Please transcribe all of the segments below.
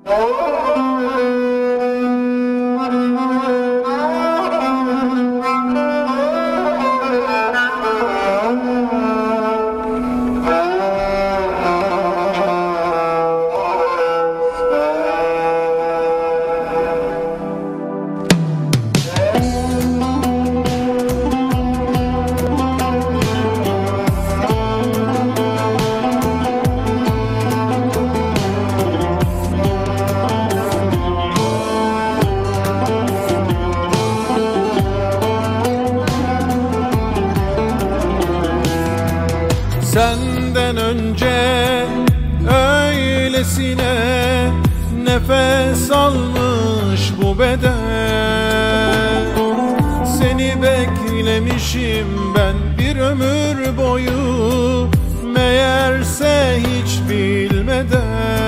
Senden önce öylesine nefes almış bu beden. Seni beklemişim ben bir ömür boyu, meğerse hiç bilmeden.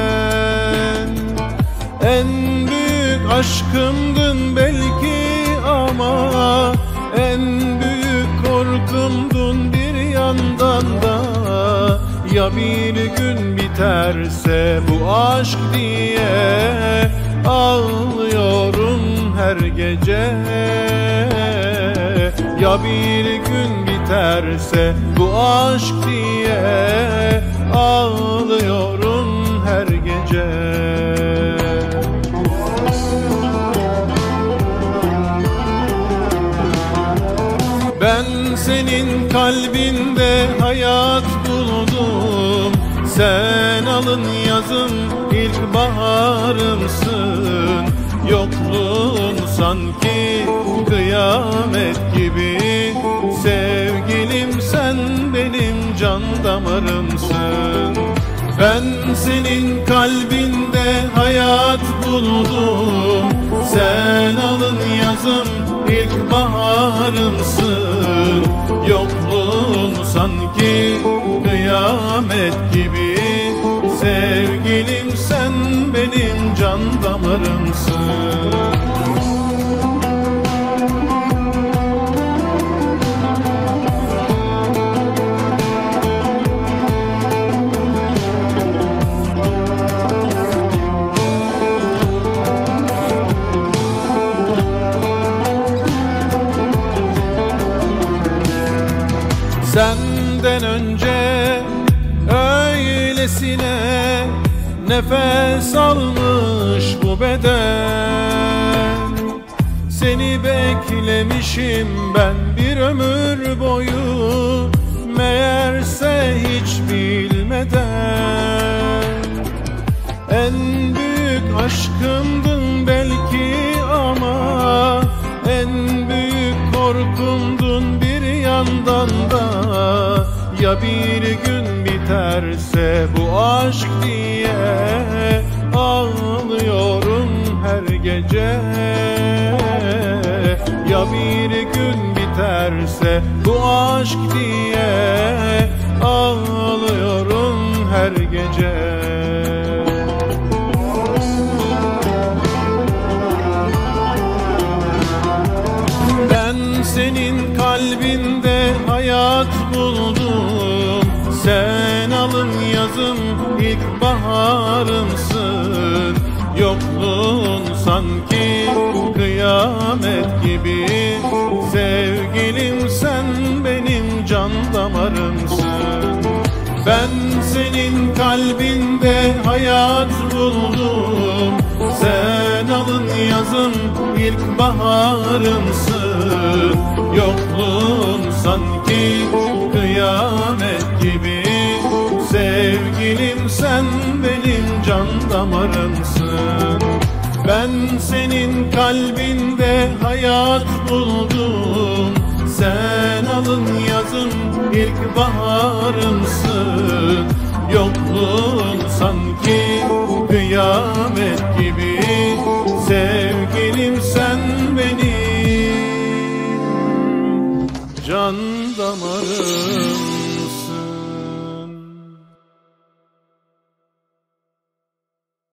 En büyük aşkımdın belki ama en büyük korkumdun bir yandan da. Ya bir gün biterse bu aşk diye ağlıyorum her gece. Ya bir gün biterse bu aşk diye ağlıyorum her gece. Ben senin kalbinde hayat buldum. Sen alın yazım ilkbaharımsın. Yokluğun sanki kıyamet gibi. Sevgilim sen benim can damarımsın. Ben senin kalbinde hayat buldum. Sen alın yazım ilkbaharımsın. Yokluğun sanki kıyamet gibi. Sevgilim sen benim can damarımsın. Senden önce öylesine nefes almış bu beden. Seni beklemişim ben bir ömür boyu, meğerse hiç bilmeden. En büyük aşkımdın belki ama en büyük korkumdun bir yandan da. Ya bir gün biterse bu aşk diye ağlıyorum her gece. Ya bir gün biterse bu aşk diye ağlıyorum her gece. Ben senin kalbinde hayat buldum. Sen alın yazım ilkbaharımsın. Yokluğun sanki kıyamet gibi. Sevgilim sen benim can damarımsın. Ben senin kalbinde hayat buldum. Sen alın yazım ilkbaharımsın. Yokluğun sanki kıyamet gibi. Sevgilim sen benim can damarımsın. Ben senin kalbinde hayat buldum. Sen alın yazım ilkbaharımsın. Yokluğun sanki kıyamet gibi. Sevgilim sen benim